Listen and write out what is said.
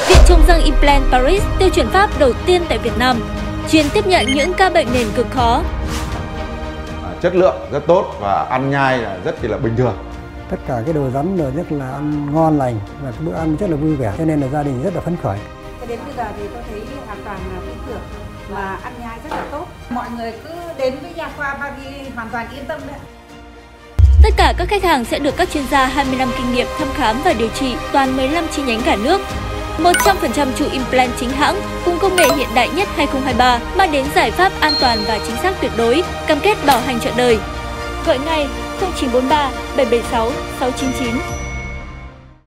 Viện Trồng răng Implant Paris, tiêu chuẩn Pháp đầu tiên tại Việt Nam, chuyên tiếp nhận những ca bệnh nền cực khó. Chất lượng rất tốt và ăn nhai là rất là bình thường. Tất cả cái đồ rắn rồi rất là ăn ngon lành và cái bữa ăn rất là vui vẻ, cho nên là gia đình rất là phấn khởi. Đến bây giờ thì tôi thấy hoàn toàn là tin tưởng và ăn nhai rất là tốt. Mọi người cứ đến với nha khoa Paris hoàn toàn yên tâm đấy. Tất cả các khách hàng sẽ được các chuyên gia 20 năm kinh nghiệm thăm khám và điều trị toàn 15 chi nhánh cả nước. 100% trụ implant chính hãng cùng công nghệ hiện đại nhất 2023 mang đến giải pháp an toàn và chính xác tuyệt đối, cam kết bảo hành trọn đời. Gọi ngay 0943 776 699.